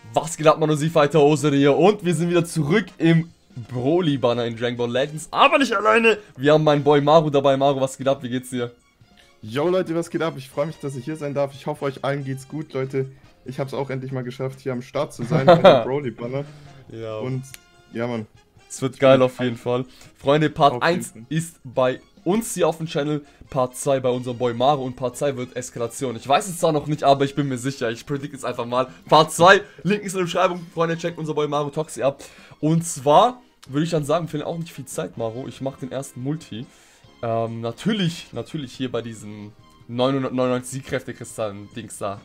Was geht ab, Manu Fighter Hose hier und wir sind wieder zurück im Broly-Banner in Dragon Ball Legends, aber nicht alleine. Wir haben meinen Boy Maru dabei. Maru, was geht ab? Wie geht's dir? Yo Leute, was geht ab? Ich freue mich, dass ich hier sein darf. Ich hoffe, euch allen geht's gut, Leute. Ich habe es auch endlich mal geschafft, hier am Start zu sein mit dem Broly-Banner. Ja. Und ja, Mann. Es wird geil auf jeden Fall. Freunde, Part Auf 1 jeden ist bei uns hier auf dem Channel, Part 2 bei unserem Boy Maru und Part 2 wird Eskalation. Ich weiß es zwar noch nicht, aber ich bin mir sicher. Ich predict es einfach mal. Part 2, Link ist in der Beschreibung. Freunde, checkt unser Boy Maru Toxi ab. Und zwar würde ich dann sagen, wir finden auch nicht viel Zeit, Maru. Ich mache den ersten Multi. Natürlich hier bei diesen 999 Siegkräftekristallen-Dings da.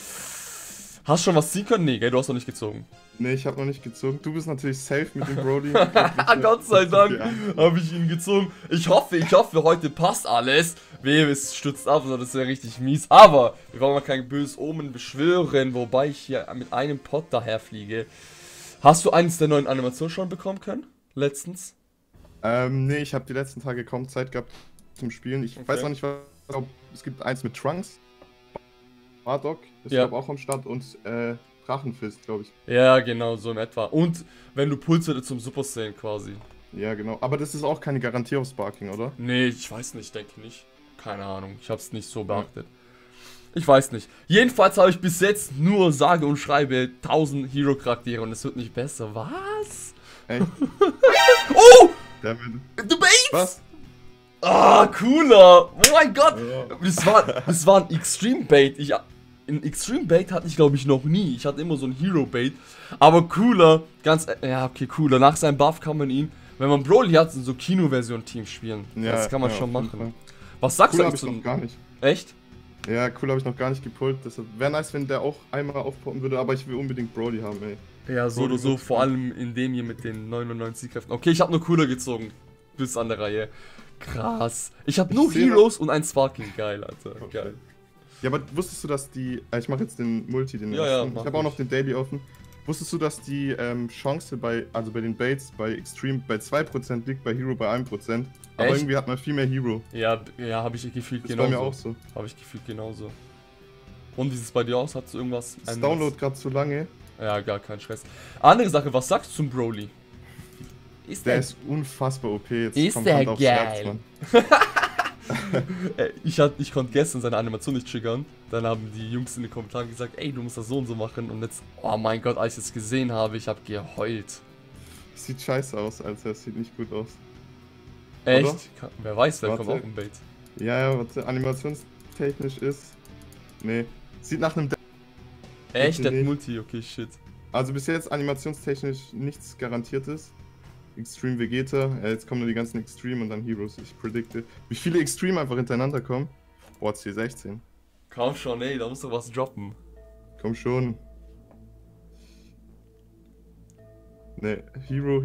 Hast du schon was ziehen können? Nee, gell, du hast noch nicht gezogen. Nee, ich habe noch nicht gezogen. Du bist natürlich safe mit dem Broly. Gott sei Dank habe ich ihn gezogen. Ich hoffe, heute passt alles. Wehe, es stürzt ab, das wäre richtig mies. Aber wir wollen mal kein böses Omen beschwören, wobei ich hier mit einem Pot daher fliege. Hast du eines der neuen Animationen schon bekommen können? Letztens? Nee, ich habe die letzten Tage kaum Zeit gehabt zum Spielen. Ich weiß noch nicht, was. Es gibt eins mit Trunks. Bardock ist glaube auch am Start und Drachenfist, glaube ich. Ja, genau, so in etwa. Und wenn du Pulse zum Super Saiyan quasi. Ja, genau. Aber das ist auch keine Garantie auf Sparking, oder? Nee, ich weiß nicht, denke nicht. Keine Ahnung, ich habe es nicht so beachtet. Ich weiß nicht. Jedenfalls habe ich bis jetzt nur sage und schreibe 1000 Hero-Charaktere und es wird nicht besser. Was? Echt? Oh! Du baitst! Was? Ah, cooler! Oh mein Gott! Ja. Das war ein Extreme-Bait. Ein Extreme-Bait hatte ich, glaube ich, noch nie. Ich hatte immer so ein Hero-Bait. Aber cooler, cooler. Nach seinem Buff kann man ihn, wenn man Broly hat, in so Kino-Version-Teams spielen. Ja, das kann man schon machen. Fall. Was sagst du eigentlich noch gar nicht. Echt? Ja, cool habe ich noch gar nicht gepult. Deshalb wäre nice, wenn der auch einmal aufpoppen würde, aber ich will unbedingt Broly haben, ey. Ja, so oder so, vor allem in dem hier mit den 99 Kräften. Okay, ich habe nur cooler gezogen. Bis an der Reihe. Krass. Ich habe nur Heroes und ein Sparking. Geil, Alter. Okay. Geil. Ja, aber wusstest du, dass die... ich mache jetzt den Multi, den ja, ich habe auch noch den Daily offen. Wusstest du, dass die Chance bei den Baits bei Extreme bei 2% liegt, bei Hero bei 1%? Aber Echt? irgendwie hat man viel mehr Hero. Ja, habe ich gefühlt das genauso. Bei mir auch so. Habe ich gefühlt genauso. Und wie sieht es bei dir aus? Hast du irgendwas? Das Download gerade zu lange. Ja, gar kein Stress. Andere Sache, was sagst du zum Broly? Der ist unfassbar OP. Jetzt ist kommt der Hand aufs Herz, geil? Ich konnte gestern seine Animation nicht triggern. Dann haben die Jungs in den Kommentaren gesagt, ey, du musst das so und so machen. Und jetzt, oh mein Gott, als ich es gesehen habe, ich habe geheult. Sieht scheiße aus, Alter. Es sieht nicht gut aus. Echt? Wer weiß, wer kommt auch im Bait. Ja, was animationstechnisch ist. Nee. Sieht nach einem. Echt? Der Multi, okay, shit. Also bis jetzt animationstechnisch nichts Garantiertes. Extreme Vegeta, jetzt kommen nur die ganzen Extreme und dann Heroes. Ich predikte. Wie viele Extreme einfach hintereinander kommen? Boah, C16. Komm schon, ey, da musst du was droppen. Komm schon. Ne, Hero.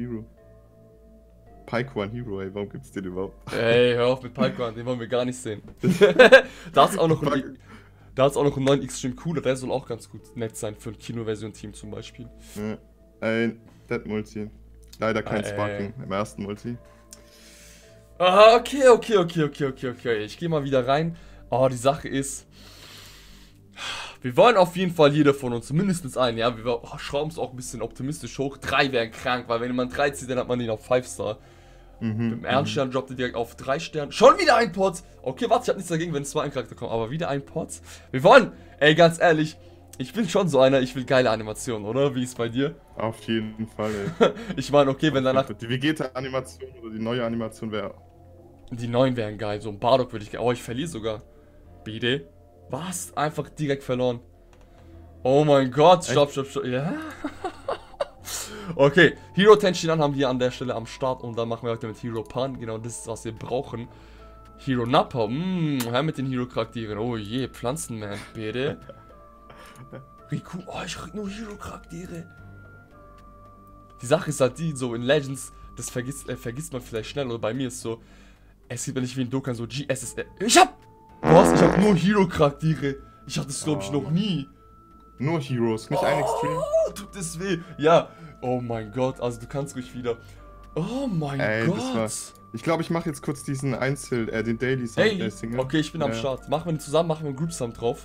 Pike Hero, ey, warum gibt's den überhaupt? Ey, hör auf mit Pike, den wollen wir gar nicht sehen. Da ist auch noch einen neuen Extreme Cooler, der soll auch ganz gut nett sein für ein Kino-Version-Team zum Beispiel. Ja, Dead Multi. Leider kein Sparking im ersten Multi. Aha, okay. Ich gehe mal wieder rein. Oh, die Sache ist, wir wollen auf jeden Fall jeder von uns mindestens einen, ja, wir schrauben es auch ein bisschen optimistisch hoch. 3 wären krank, weil wenn man 3 zieht, dann hat man den auf 5-Star. Im ersten Stern droppt er direkt auf 3 Sterne. Schon wieder ein Pot! Okay, warte, ich hab nichts dagegen, wenn 2 Charakter kommen, aber wieder ein Pot. Wir wollen, ey, ganz ehrlich, ich bin schon so einer, ich will geile Animationen, oder? Wie ist es bei dir? Auf jeden Fall, ey. Ich meine, okay, wenn danach... Die Vegeta-Animation oder die neue Animation wäre... Die neuen wären geil, so ein Bardock würde ich gerne... Oh, ich verliere sogar. Bide? Was? Einfach direkt verloren. Oh mein Gott, stopp. Ja. Okay, Hero Tenshinhan haben wir an der Stelle am Start und dann machen wir heute mit Hero Pan. Genau, das ist, was wir brauchen. Hero Nappa, hör mit den Hero-Charakteren. Oh je, Pflanzenman, bitte. Riku, oh, ich krieg nur Hero-Charaktere. Die Sache ist halt die, so in Legends, das vergisst man vielleicht schnell, oder bei mir ist so, es sieht mir nicht wie in Dokkan so GSSR. Ich hab nur Hero-Charaktere. Ich hatte das, glaube ich, noch nie. Nur Heroes, nicht ein Extreme. Oh, tut das weh. Ja. Oh mein Gott, also du kannst ruhig wieder. Oh mein Gott. Ich glaube, ich mache jetzt kurz diesen den Daily Single. Okay, ich bin am Start. Machen wir den zusammen, machen wir einen Group Sum drauf.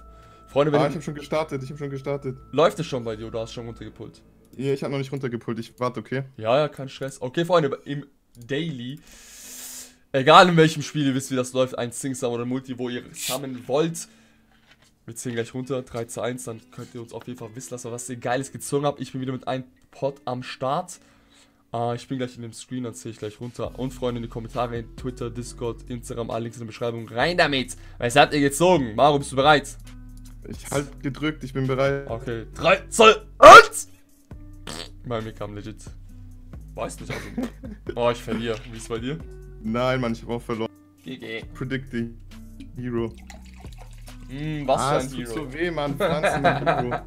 Freunde, wenn ich hab schon gestartet, Läuft es schon bei dir oder hast du schon runtergepult? Ja, ich hab noch nicht runtergepult, ich warte, okay? Ja, kein Stress. Okay, Freunde, im Daily, egal in welchem Spiel, ihr wisst, wie das läuft, ein Singsam oder Multi, wo ihr zusammen wollt. Wir zählen gleich runter, 3 zu 1, dann könnt ihr uns auf jeden Fall wissen lassen, was ihr Geiles gezogen habt. Ich bin wieder mit einem Pod am Start. Ich bin gleich in dem Screen, dann zähle ich gleich runter. Und Freunde, in die Kommentare, Twitter, Discord, Instagram, alle Links in der Beschreibung. Rein damit! Was habt ihr gezogen? Maro, bist du bereit? Ich halt gedrückt, ich bin bereit. Okay, 3, 2, 1! Bei mir kam legit. Weiß nicht, also. Oh, ich verliere. Wie ist es bei dir? Nein, Mann, ich hab auch verloren. GG. Predict the Hero. Was für ein es tut Hero. so weh, Mann. Pflanzen mit Hero.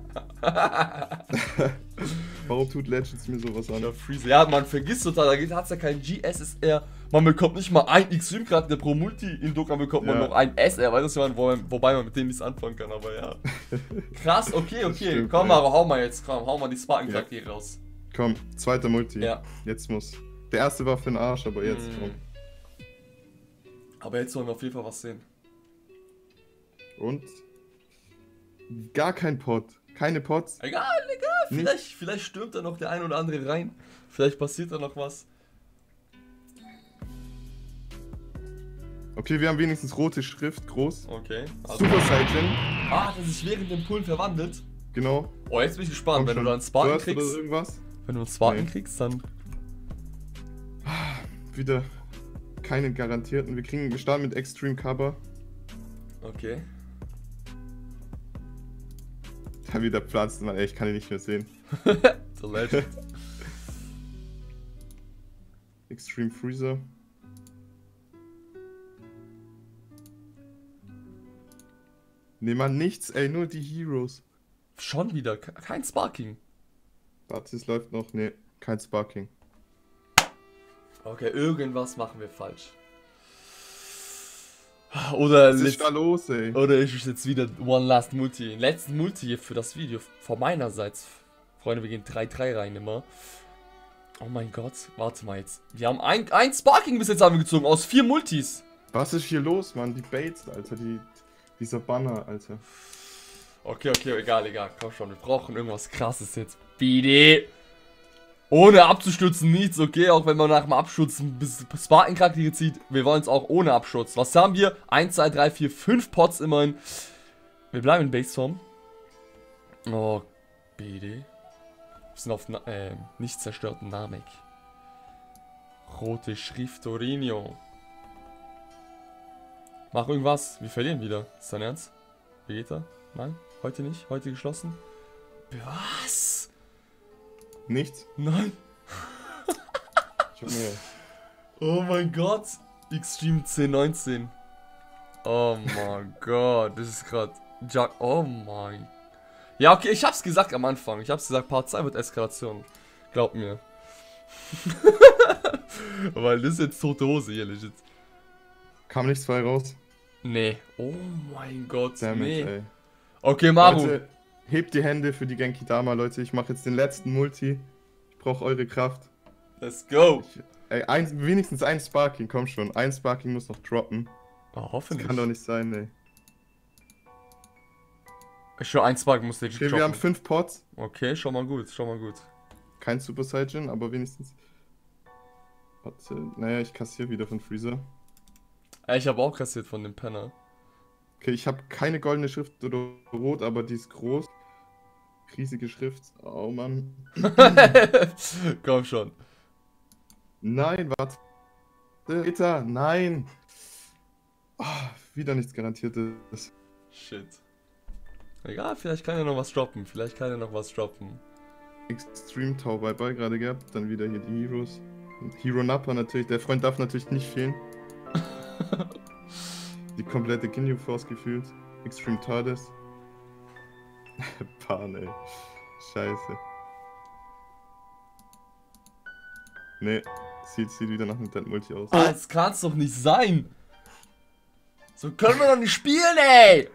Warum tut Legends mir sowas an? Ja, man vergisst total, da hat's ja kein GSSR. Man bekommt nicht mal ein Extreme-Charakter pro Multi. In Dokkan bekommt man noch ein SR, weißt du, wobei man mit denen nichts anfangen kann, aber ja. Krass, okay. Stimmt, komm, Maro, hau mal jetzt, hau mal die Spartan-Charaktere raus. Komm, zweiter Multi. Ja. Jetzt muss. Der erste war für den Arsch, aber jetzt komm. Aber jetzt sollen wir auf jeden Fall was sehen. Und? Gar kein Pot. Keine Pots. Egal. Vielleicht stürmt da noch der ein oder andere rein. Vielleicht passiert da noch was. Okay, wir haben wenigstens rote Schrift, groß. Okay. Super Saiyan. Das sich während dem Pullen verwandelt. Genau. Oh, jetzt bin ich gespannt. Komm Wenn schon. du dann Spartan Burst kriegst. oder irgendwas? Wenn du einen Spartan kriegst, dann. Wieder keine garantierten. Wir starten mit Extreme Cover. Okay. Da wieder platzt, man, ey, ich kann ihn nicht mehr sehen. The Legend. Extreme Freezer. Ne, man, nichts, ey, nur die Heroes. Schon wieder. Kein Sparking. Warte, es läuft noch. Ne, kein Sparking. Okay, irgendwas machen wir falsch. Oder Was ist da los, ey? Oder ist jetzt wieder One Last Multi. Den letzten Multi hier für das Video. Von meinerseits. Freunde, wir gehen 3-3 rein immer. Oh mein Gott. Warte mal jetzt. Wir haben ein Sparking bis jetzt haben wir gezogen. Aus 4 Multis. Was ist hier los, Mann? Die Baits, Alter. Dieser Banner, Alter. Okay, egal. Komm schon, wir brauchen irgendwas Krasses jetzt. Bitte. Ohne abzustürzen nichts, okay? Auch wenn man nach dem Absturz ein bisschen Spartan-Charaktere zieht. Wir wollen es auch ohne Absturz. Was haben wir? 1, 2, 3, 4, 5 Pots immerhin. Wir bleiben in Baseform. Oh, BD. Wir sind auf nicht zerstörten Namek. Rote Schrift Orinio. Mach irgendwas. Wir verlieren wieder. Ist dein Ernst? Vegeta? Nein? Heute nicht? Heute geschlossen? Was? Nichts? Nein. Oh mein Gott. Extreme 1019. Oh mein Gott. Das ist gerade. Oh mein. Ja, okay, ich hab's gesagt am Anfang. Ich hab's gesagt, Part 2 wird Eskalation. Glaub mir. Weil das ist jetzt tote Hose hier, legit. Kam nichts frei raus? Nee. Oh mein Gott. Damit, nee. ey. Okay, Maru. Leute, hebt die Hände für die Genki Dama, Leute. Ich mache jetzt den letzten Multi. Ich brauche eure Kraft. Let's go. Wenigstens ein Sparking, komm schon. Ein Sparking muss noch droppen. Oh, hoffentlich. Kann doch nicht sein, ey. Ich schon ein Spark muss legit Okay, wir haben 5 Pots. Okay, schon mal gut. Kein Super Saiyan, aber wenigstens. Warte, naja, ich kassiere wieder von Freezer. Ich habe auch kassiert von dem Penner. Okay, ich habe keine goldene Schrift oder rot, aber die ist groß. Riesige Schrift. Oh Mann. Komm schon. Nein, warte. Ritter, nein. Oh, wieder nichts Garantiertes. Shit. Egal, vielleicht kann er noch was droppen. Extreme Tau Bye gerade gehabt. Dann wieder hier die Heroes. Und Hero Nappa natürlich. Der Freund darf natürlich nicht fehlen. Die komplette Ginyu Force gefühlt. Extreme Tades. Pan, ey. Scheiße. Nee, sieht wieder nach einem Dead Multi aus. Das kann's doch nicht sein. So können wir doch nicht spielen, ey.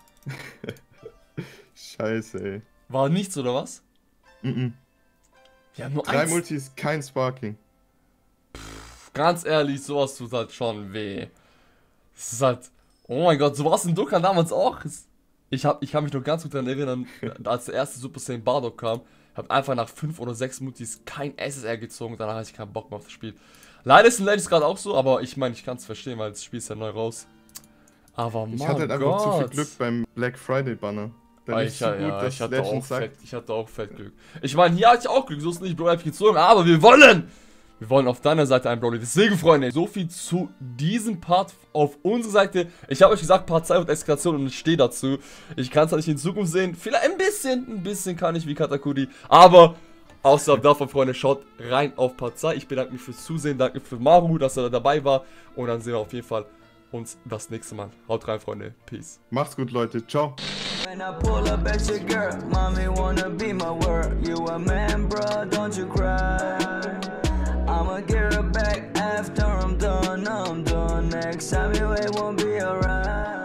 Scheiße, ey. War nichts, oder was? Wir haben nur 3 Multis, kein Sparking. Ganz ehrlich, sowas tut halt schon weh. Es ist halt... Oh mein Gott, so war es in Dokkan damals auch. Ich kann mich noch ganz gut daran erinnern, als der erste Super Saiyan Bardock kam, habe einfach nach 5 oder 6 Mutis kein SSR gezogen, danach hatte ich keinen Bock mehr auf das Spiel. Leider ist in Legends gerade auch so, aber ich meine, ich kann es verstehen, weil das Spiel ist ja neu raus. Aber ich hatte halt einfach zu viel Glück beim Black Friday Banner. Ich hatte auch fett Glück. Ich meine, hier hatte ich auch Glück, so ist nicht Bro gezogen, aber wir wollen auf deiner Seite einen Broly. Deswegen, Freunde, so viel zu diesem Part auf unserer Seite. Ich habe euch gesagt, Part 2 wird Eskalation und ich stehe dazu. Ich kann es halt nicht in Zukunft sehen. Vielleicht ein bisschen kann ich wie Katakuri. Aber außerhalb davon, Freunde, schaut rein auf Part 2. Ich bedanke mich fürs Zusehen, danke für Marumu, dass er dabei war. Und dann sehen wir auf jeden Fall uns das nächste Mal. Haut rein, Freunde. Peace. Macht's gut, Leute. Ciao. When I pull up at your girl, mommy wanna be my world. You a man, bro, don't you cry. I'ma get her back after I'm done. Next time you ain't won't be alright.